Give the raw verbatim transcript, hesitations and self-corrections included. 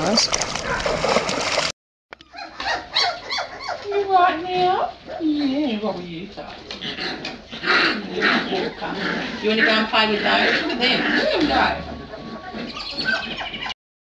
cameras. You right now? Yeah, what were you talking? You want to go and play with those? Look at them. Look at them go.